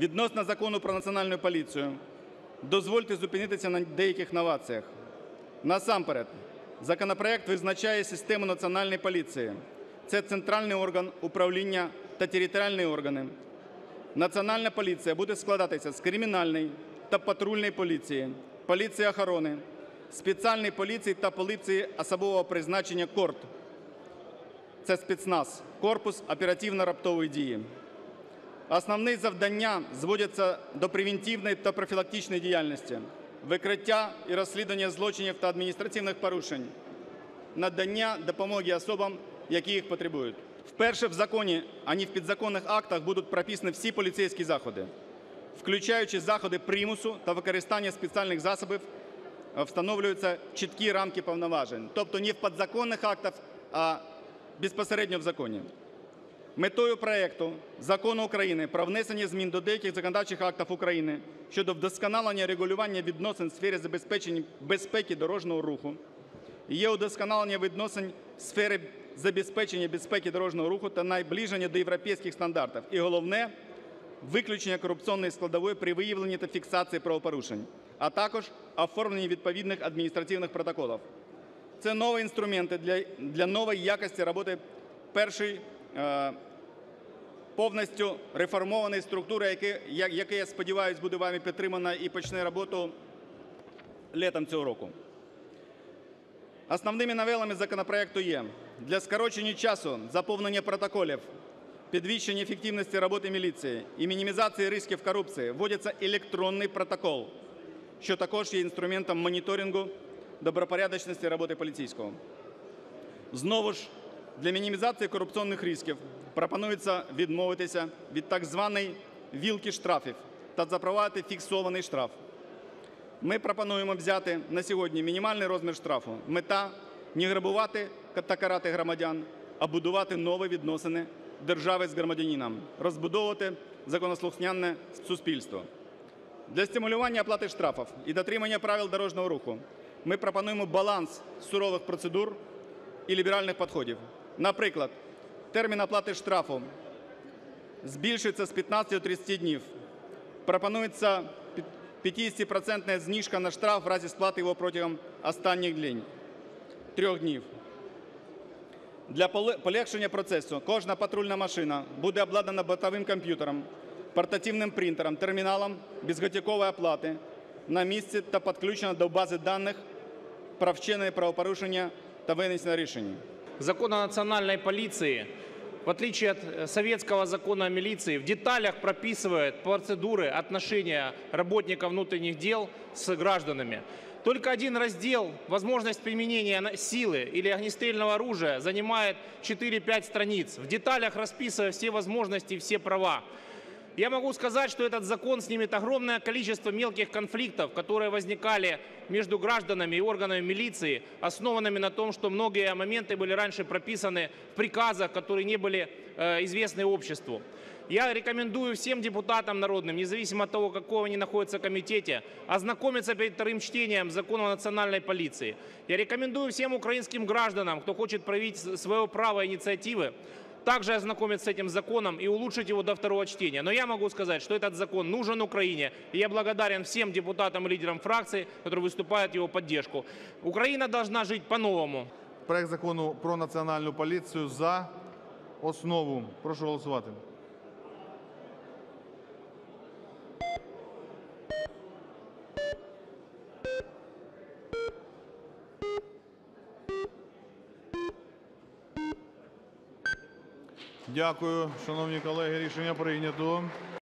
Відносно Закону про Національну поліцію дозвольте зупинитися на деяких новаціях. Насамперед, законопроект визначає систему Національної поліції. Це центральний орган управління та територіальні органи. Національна поліція буде складатися з кримінальної та патрульної поліції, поліції охорони, спеціальної поліції та поліції особового призначення КОРД. Це спецназ – корпус оперативно-раптової дії. Основні завдання зводяться до превентивної та профілактичної діяльності, викриття і розслідування злочинів та адміністративних порушень, надання допомоги особам, які їх потребують. Вперше в законі, а не в підзаконних актах, будуть прописані всі поліцейські заходи, включаючи заходи примусу та використання спеціальних засобів, встановлюються чіткі рамки повноважень. Тобто не в підзаконних актах, а безпосередньо в законі. Метою проекту Закону України про внесення змін до деяких законодавчих актів України щодо вдосконалення регулювання відносин в сфері забезпечення безпеки дорожнього руху є удосконалення відносин в сфері забезпечення безпеки дорожнього руху та наближення до європейських стандартів. І головне – виключення корупційної складової при виявленні та фіксації правопорушень, а також оформлення відповідних адміністративних протоколів. Це нові інструменти для нової якості роботи першої повністю реформованої структури, яка, я сподіваюся, буде вами підтримана і почне роботу літом цього року. Основними новелами законопроекту є: для скорочення часу заповнення протоколів, підвищення ефективності роботи міліції і мінімізації ризиків корупції вводиться електронний протокол, що також є інструментом моніторингу добропорядочності роботи поліцейського. Знову ж, для мінімізації корупційних ризиків пропонується відмовитися від так званої вілки штрафів та запровадити фіксований штраф. Ми пропонуємо взяти на сьогодні мінімальний розмір штрафу. Мета – не грабувати та карати громадян, а будувати нові відносини держави з громадянином, розбудовувати законослухняне суспільство. Для стимулювання оплати штрафів і дотримання правил дорожнього руху ми пропонуємо баланс сурових процедур і ліберальних підходів. Наприклад, термін оплати штрафу збільшується з 15 до 30 днів. Пропонується 50% знижка на штраф в разі сплати його протягом останніх 3 днів. Для полегшення процесу кожна патрульна машина буде обладнана бортовим комп'ютером, портативним принтером, терміналом безготівкової оплати на місці та підключена до бази даних про вчинені правопорушення та винесення рішень. Закон о национальной полиции, в отличие от советского закона о милиции, в деталях прописывает процедуры отношения работников внутренних дел с гражданами. Только один раздел, возможность применения силы или огнестрельного оружия, занимает 4-5 страниц, в деталях расписывая все возможности и все права. Я могу сказать, что этот закон снимет огромное количество мелких конфликтов, которые возникали между гражданами и органами милиции, основанными на том, что многие моменты были раньше прописаны в приказах, которые не были известны обществу. Я рекомендую всем депутатам народным, независимо от того, какого они находятся в комитете, ознакомиться перед вторым чтением закона о национальной полиции. Я рекомендую всем украинским гражданам, кто хочет проявить свое право инициативы, также ознакомиться с этим законом и улучшить его до второго чтения. Но я могу сказать, что этот закон нужен Украине, и я благодарен всем депутатам и лидерам фракций, которые выступают в его поддержку. Украина должна жить по-новому. Проект закону про національну поліцію за основу. Прошу голосувати. Дякую, шановні колеги. Рішення прийнято.